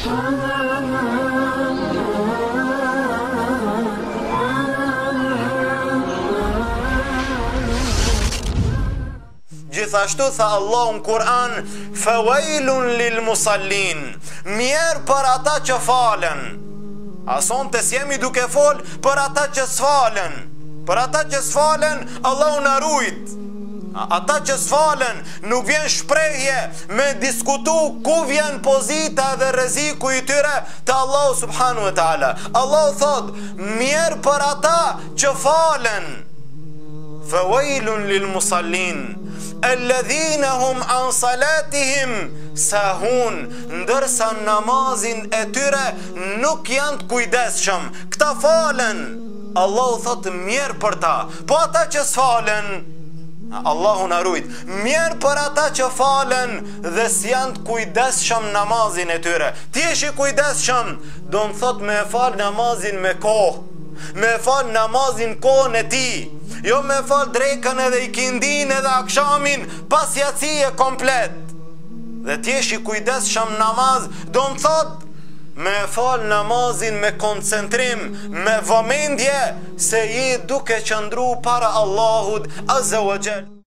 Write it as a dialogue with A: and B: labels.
A: Gjithashtu tha Allahu në Kur'an, fawailun lil musallin, mirë për ata që falen. Ason të s'jemi duke fol për ata që s'falen. Për ata që s'falen, Allahu na rujt. Ata që s'falen, nuk vjen shprehje me diskutu ku vjen pozita dhe rreziku i tyre te Allahu subhanahu wa taala. Allahu thot, mirë për ata që falen. Fawailun lil musallin alladhina hum an salatihim sahun, ndërsa namazin e tyre nuk janë të kujdesshëm. Këta falen. Allahu thot mirë për ta. Po ata që s'falen, Allahu na rujt, mirë për ata që falen dhe s'janë të kujdesshëm namazin e tyre. Ti jesh i kujdesshëm, do më thot me fal namazin me kohë, me fal namazin kohën e ti, jo me fal drekën edhe ikindin edhe akshamin pas jacije komplet. Dhe ti jesh i kujdesshëm namaz, do më thot me fal namazin me koncentrim, me vëmendje se je duke qëndru para Allahut azza wa jall.